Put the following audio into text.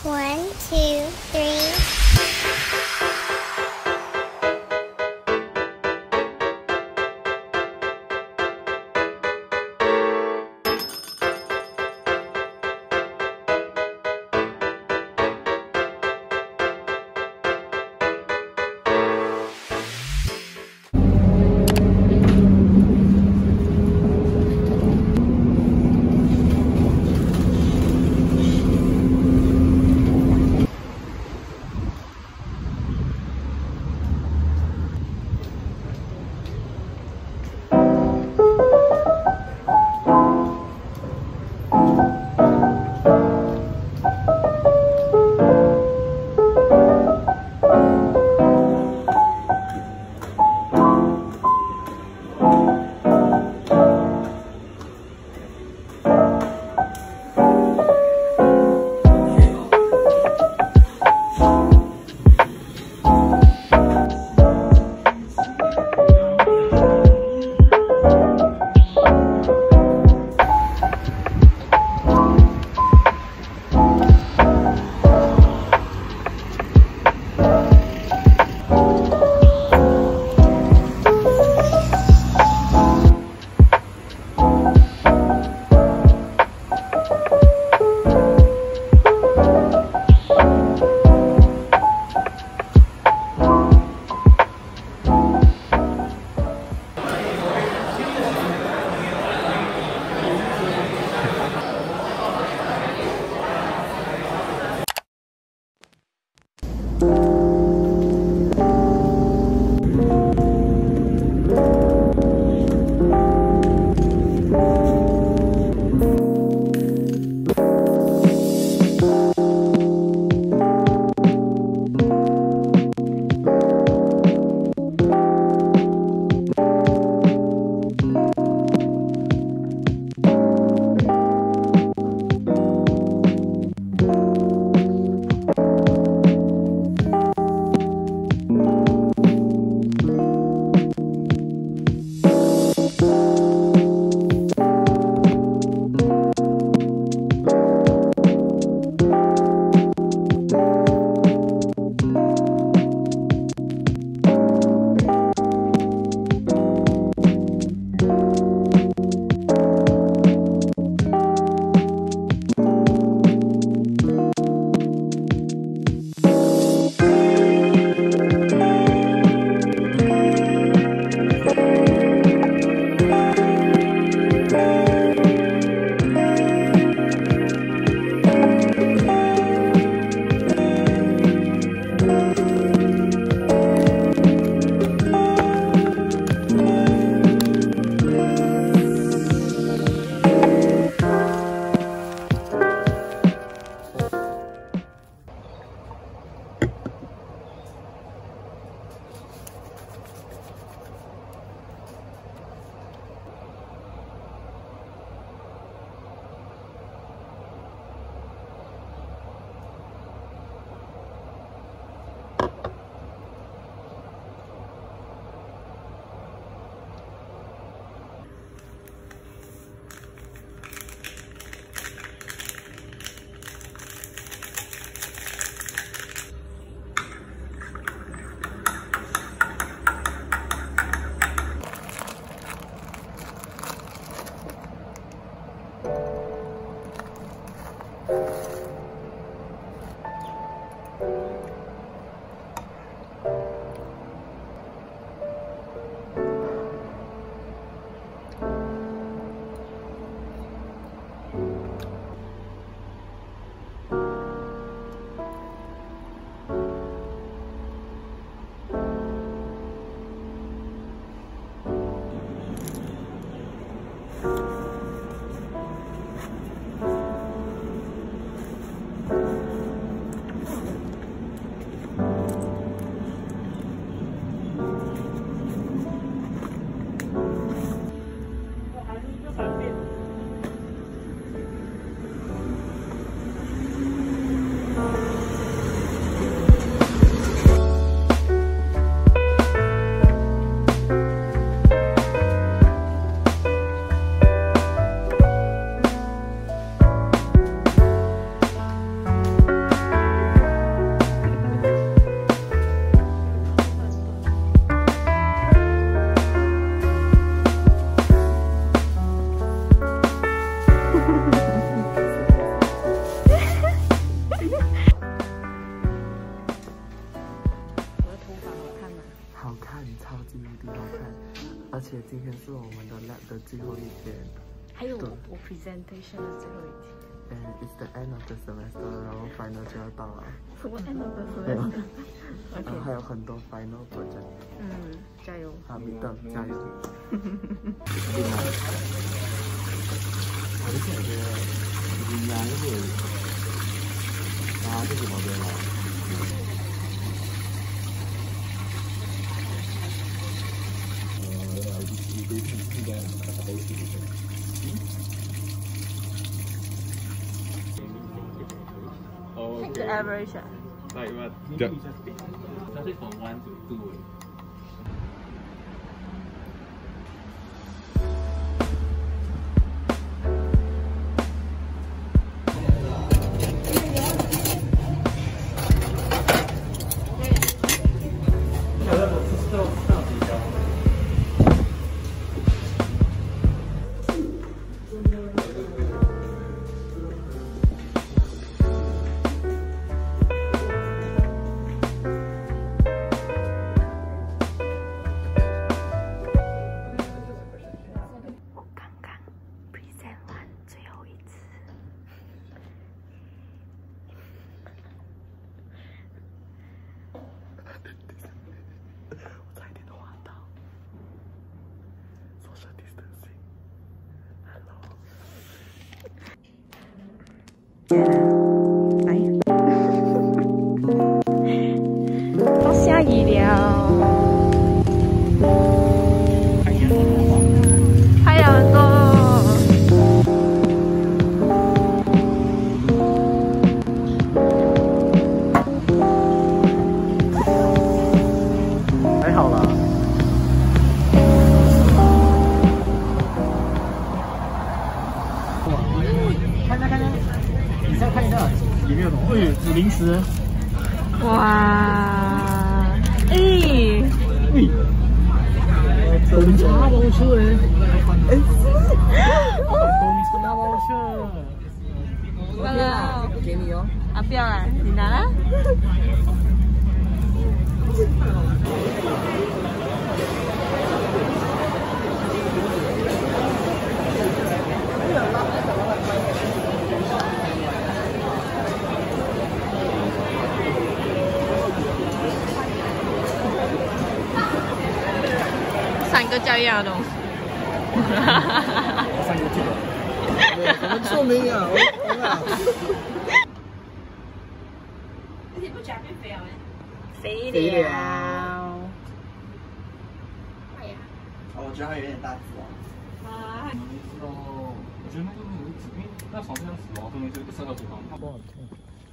1, 2, 3. 今天是我们的 lab 的最后一天， 还有我 presentation 的最后一天。 And it's the end of the semester， 然后 final 就要到了。 什么 end of the semester？ OK， 还有很多 final project。 加油！ 好，米豆，加油！ 我的感觉应该是啊，这是毛边了。一堆屁的，把它一起的。 The average. Like what? Started from 1 to 2. Hello. 来，都下雨了，太阳很多。 还好啦。看看，你再看一下有没有东西？煮零食。 哇， 红茶包车红茶包车。 给你哦。啊，不要啦，你拿啦。3个教养的东西。 3个这个。怎么臭名啊？我啊。 你不假变肥了？ 肥了。 哎呀。 我觉得它有点大只啊。我觉得那个因为那床这样死亡，说明这个是个厨房。不好看。